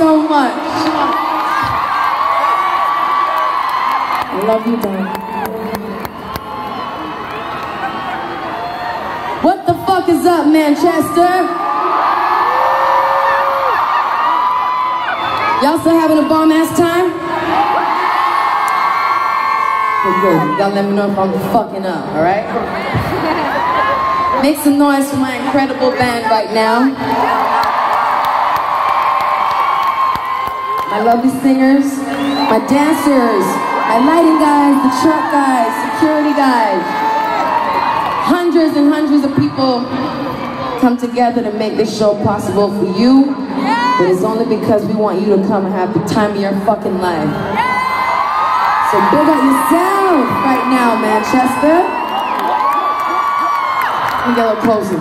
so much. I love you, man. What the fuck is up, Manchester? Y'all still having a bomb-ass time? Good. Y'all let me know if I'm fucking up, alright? Make some noise for my incredible band right now. My lovely singers, my dancers, my lighting guys, the truck guys, security guys. Hundreds and hundreds of people come together to make this show possible for you. But it's only because we want you to come and have the time of your fucking life. So big up yourself right now, Manchester. Let me get a little closer.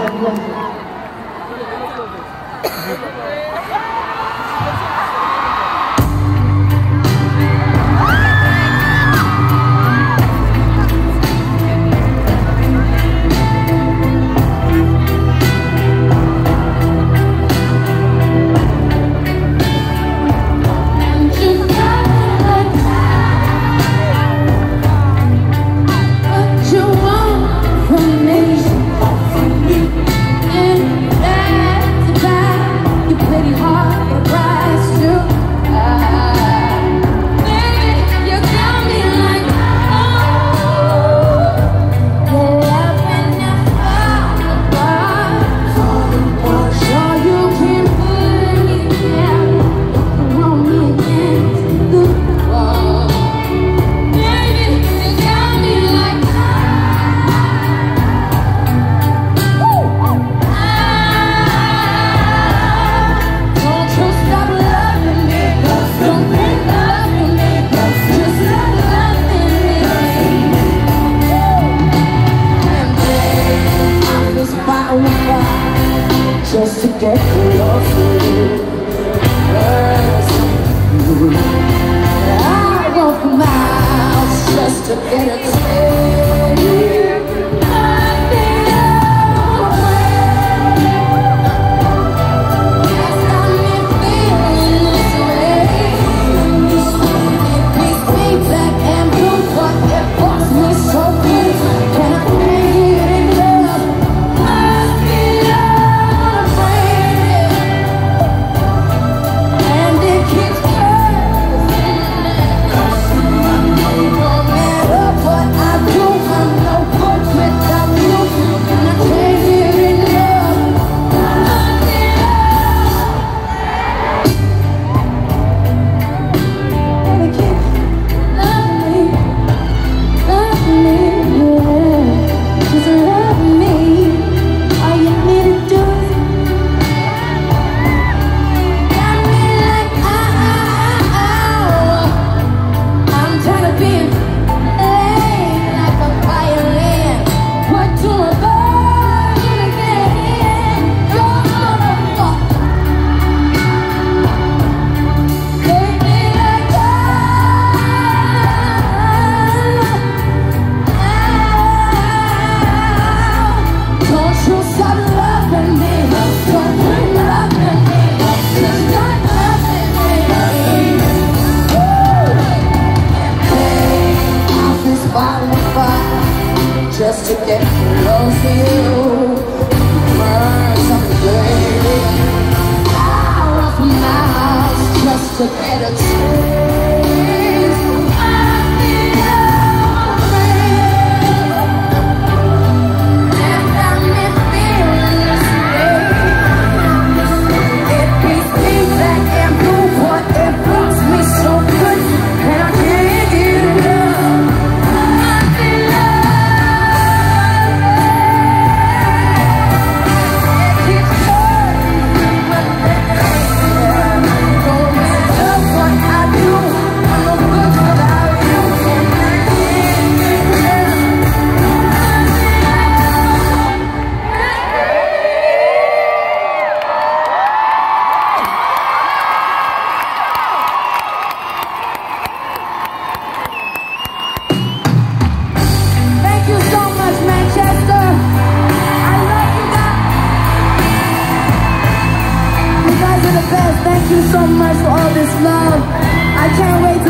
Just to get close to you, I walk miles just to get a taste. I don't best. Thank you so much for all this love. I can't wait to